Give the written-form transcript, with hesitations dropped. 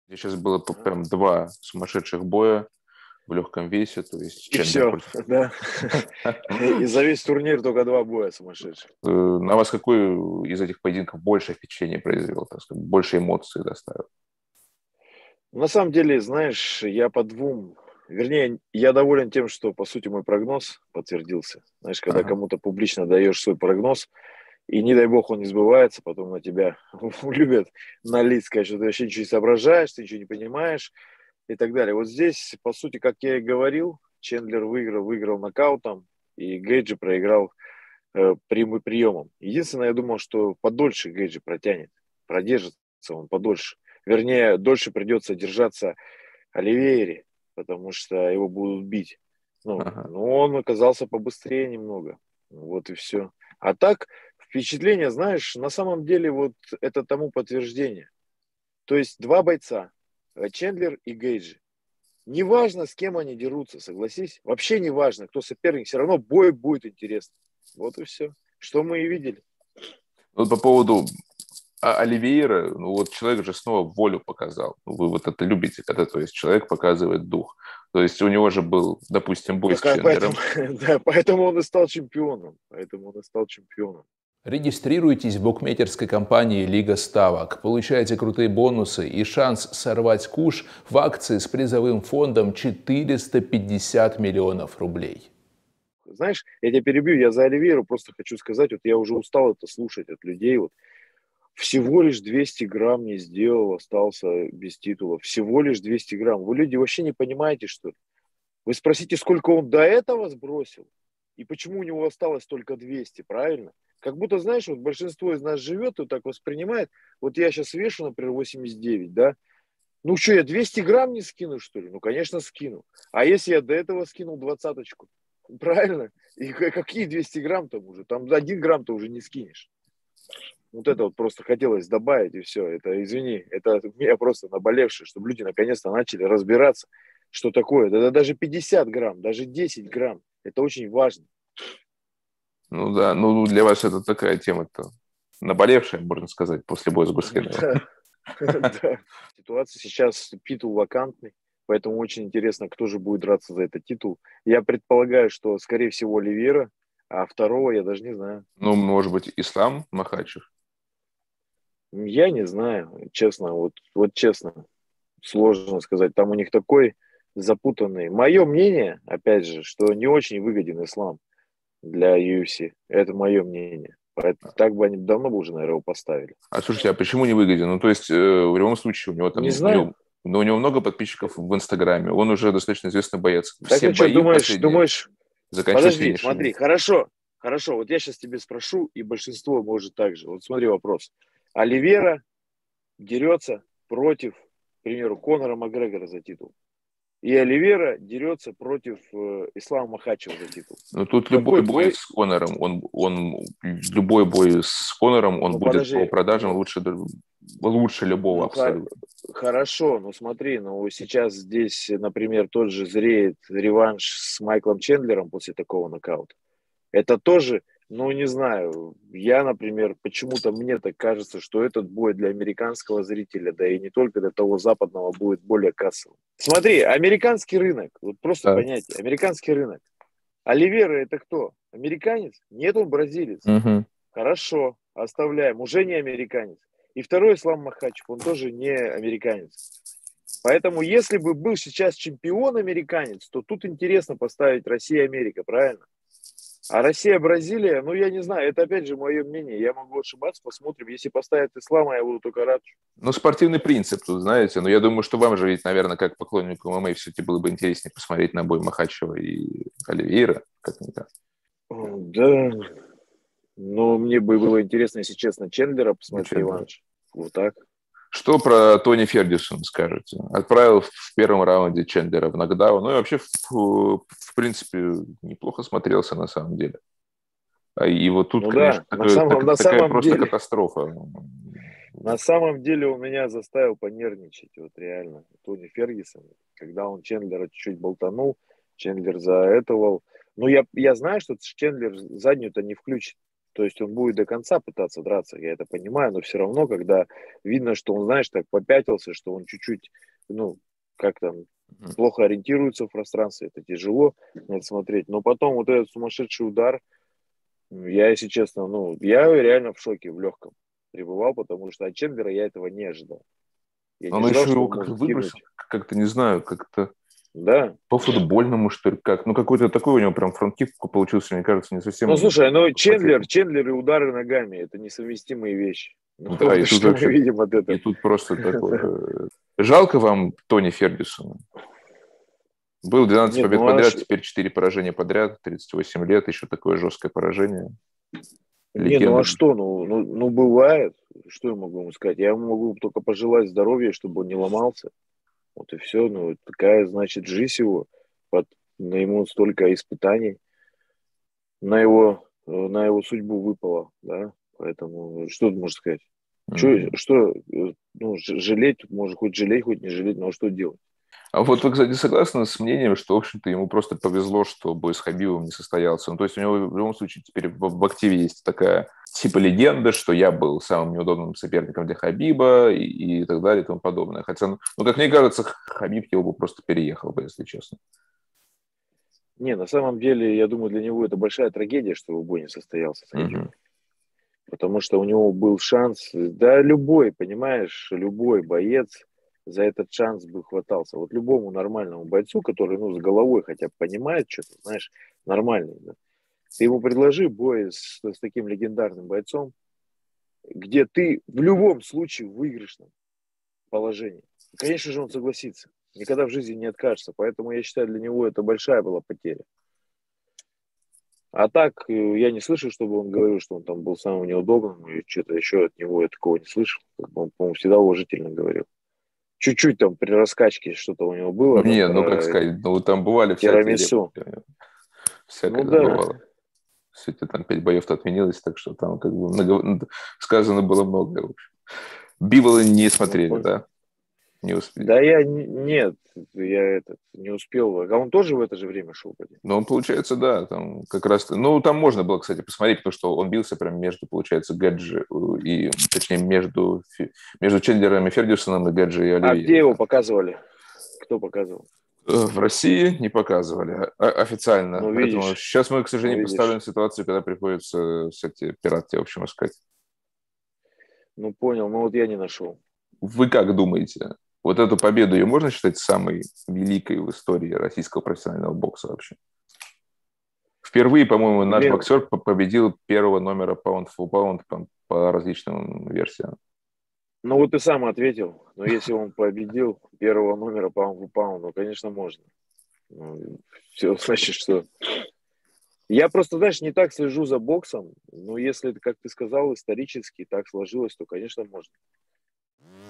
Здесь сейчас было А, прям два сумасшедших боя в легком весе, то есть И Чендлер все, против... да. И за весь турнир только два боя сумасшедших. На вас какой из этих поединков больше впечатление произвел, так сказать, больше эмоций доставил? На самом деле, знаешь, я по двум, вернее, я доволен тем, что, по сути, мой прогноз подтвердился. Знаешь, когда Ага. кому-то публично даешь свой прогноз, и не дай бог он не сбывается, потом на тебя любят налить, сказать, что ты вообще ничего не соображаешь, ты ничего не понимаешь и так далее. Вот здесь, по сути, как я и говорил, Чендлер выиграл нокаутом, и Гейджи проиграл прямым приемом. Единственное, я думал, что подольше Гейджи протянет, продержится он подольше. Вернее, дольше придется держаться Оливейре, потому что его будут бить. Ну, Ага. но он оказался побыстрее немного. Вот и все. А так, впечатление, знаешь, на самом деле вот это тому подтверждение. То есть два бойца, Чендлер и Гейджи. Неважно, с кем они дерутся, согласись. Вообще не важно, кто соперник, все равно бой будет интересный. Вот и все. Что мы и видели. Вот по поводу Оливейра, ну вот человек же снова волю показал. Вы вот это любите, когда, то есть, человек показывает дух. То есть у него же был, допустим, бой с Так, поэтому, Чендлером. да, поэтому он и стал чемпионом. Поэтому он и стал чемпионом. Регистрируйтесь в букмекерской компании «Лига ставок». Получайте крутые бонусы и шанс сорвать куш в акции с призовым фондом 450 миллионов рублей. Знаешь, я тебя перебью, я за Оливейру просто хочу сказать, вот я уже устал это слушать от людей, вот всего лишь 200 грамм не сделал, остался без титула, всего лишь 200 грамм. Вы, люди, вообще не понимаете, что ли? Вы спросите, сколько он до этого сбросил, и почему у него осталось только 200, правильно? Как будто, знаешь, вот большинство из нас живет и так воспринимает, вот я сейчас вешу, например, 89, да, ну что, я 200 грамм не скину, что ли? Ну, конечно, скину. А если я до этого скинул двадцаточку? Правильно? И какие 200 грамм там уже? Там 1 грамм-то уже не скинешь. Вот это вот просто хотелось добавить, и все. Это, извини, это меня просто наболевшее, чтобы люди наконец-то начали разбираться, что такое. Да даже 50 грамм, даже 10 грамм. Это очень важно. Ну да, ну для вас это такая тема-то наболевшая, можно сказать, после боя с Гускиновым. Да, да. Ситуация сейчас, титул вакантный, поэтому очень интересно, кто же будет драться за этот титул. Я предполагаю, что, скорее всего, Оливера, а второго я даже не знаю. Ну, может быть, Ислам Махачев. Я не знаю, честно, вот честно, сложно сказать. Там у них такой запутанный. Мое мнение, опять же, что не очень выгоден ислам для UFC. Это мое мнение. Поэтому так бы они давно бы уже, наверное, его поставили. А слушайте, а почему не выгоден? Ну, то есть, в любом случае, у него Не там, у знаю. него, ну, у него много подписчиков в Инстаграме, он уже достаточно известный боец. Так Все и что, бои думаешь, последние думаешь, заканчивают подожди, финишами. смотри, хорошо, хорошо, вот я сейчас тебе спрошу, и большинство может так же. Вот смотри вопрос. Оливера дерется против, к примеру, Конора Макгрегора за титул. И Оливера дерется против Ислама Махачева за титул. Ну, тут любой Какой бой бой? с Конором, любой бой с Конором, он Ну будет по подожди, продажам лучше, лучше любого ну абсолютно. хорошо, ну смотри, ну сейчас здесь, например, тот же зреет реванш с Майклом Чендлером после такого нокаута. Это тоже, ну не знаю, я, например, почему-то мне так кажется, что этот бой для американского зрителя, да и не только для того западного, будет более кассовым. Смотри, американский рынок, вот просто Да. понятие, американский рынок. Оливера это кто? Американец? Нет, он бразилец. Мгм. Хорошо, оставляем. Уже не американец. И второй Ислам Махачев, он тоже не американец. Поэтому, если бы был сейчас чемпион американец, то тут интересно поставить Россия-Америка, правильно? А Россия-Бразилия, ну, я не знаю, это опять же мое мнение. Я могу ошибаться, посмотрим. Если поставят Ислама, я буду только рад. Ну, спортивный принцип тут, знаете. Но я думаю, что вам же ведь, наверное, как поклоннику ММА, все-таки было бы интереснее посмотреть на бой Махачева и Оливейра, как-никак. Да, но мне бы было интересно, если честно, Чендлера посмотреть Чендлера. реванш. Вот так. Что про Тони Фергюсона скажете? Отправил в первом раунде Чендлера в нокдаун. Ну и вообще, в принципе, неплохо смотрелся на самом деле. И вот тут, Ну конечно, да, на такая самом просто деле, катастрофа. на самом деле он меня заставил понервничать, вот реально. Тони Фергюсон, когда он Чендлера чуть-чуть болтанул, Чендлер заэтовал. Ну, я знаю, что Чендлер заднюю-то не включит. То есть он будет до конца пытаться драться, я это понимаю, но все равно, когда видно, что он, знаешь, так попятился, что он чуть-чуть, ну, как там, плохо ориентируется в пространстве, это тяжело на это смотреть. Но потом вот этот сумасшедший удар, я, если честно, ну, я реально в шоке, в легком пребывал, потому что от Чендлера я этого не ожидал. Я не Он ожидал, еще что его он как-то может выбросил, кинуть. как-то, не знаю, как-то Да. по-футбольному, что ли, как. Ну, какой-то такой у него прям фронт-кик получился, мне кажется, не Ну, совсем слушай, ну, по технике. Чендлер и удары ногами – это несовместимые вещи. Ну, Да, вот и тут что мы вообще, видим от и этого. тут просто такое. Жалко вам Тони Фергюсона. Был 12 Нет, побед ну, подряд, теперь 4 поражения подряд, 38 лет, еще такое жесткое поражение. Не, ну а Легенда. что, ну бывает, что я могу ему сказать? Я ему могу только пожелать здоровья, чтобы он не ломался. Вот и все, ну такая, значит, жизнь его, на ему столько испытаний, на его судьбу выпало, да, поэтому что ты можешь сказать? Мгм. Ну, жалеть, может, хоть жалеть, хоть не жалеть, но что делать? А вот вы, кстати, согласны с мнением, что, в общем-то, ему просто повезло, что бой с Хабибом не состоялся? Ну, то есть у него в любом случае теперь в активе есть такая типа легенда, что я был самым неудобным соперником для Хабиба и так далее и тому подобное. Хотя, ну, как мне кажется, Хабиб его бы просто переехал бы, если честно. Не, на самом деле, я думаю, для него это большая трагедия, что его бой не состоялся с Хабибом. Мгм. Потому что у него был шанс, да любой, понимаешь, любой боец за этот шанс бы хватался. Вот любому нормальному бойцу, который, ну, с головой хотя бы понимает что-то, знаешь, нормальный, да. Ты ему предложи бой с таким легендарным бойцом, где ты в любом случае в выигрышном положении. Конечно же, он согласится. Никогда в жизни не откажется. Поэтому я считаю, для него это большая была потеря. А так, я не слышу, чтобы он говорил, что он там был самым неудобным, и что-то еще от него я такого не слышал. Как бы он, по-моему, всегда уважительно говорил. Чуть-чуть там при раскачке что-то у него было, там Не, ну, как про сказать, ну, там бывали всякие тирамису. реплики. Ну Всякое там да. бывало. Все-таки там 5 боев-то отменилось, так что там как бы сказано было многое, в общем. Бивола не Ну, смотрели, да? Не успели. да нет, я этот не успел. А он тоже в это же время шел, поди? Ну, получается, да, там как раз... Ну, там можно было, кстати, посмотреть, потому что он бился прям между, получается, Гэджи и, точнее, между Чендлером и Фергюсоном и Гэджи и А где Оливье. его Да. показывали? Кто показывал? В России не показывали официально. Ну, Поэтому видишь, сейчас мы, к ну, сожалению, видишь. представляем ситуацию, когда приходится всякие пиратки, в общем, искать. Ну, понял, ну вот я не нашел. Вы как думаете, вот эту победу ее можно считать самой великой в истории российского профессионального бокса вообще? Впервые, по-моему, наш Блин, боксер победил первого номера Pound for Pound по различным версиям. ну вот ты сам ответил. Но если он победил первого номера паунд в паунд, ну, конечно, можно. Ну, все, значит, что... Я просто, знаешь, не так слежу за боксом, но если, как ты сказал, исторически так сложилось, то, конечно, можно.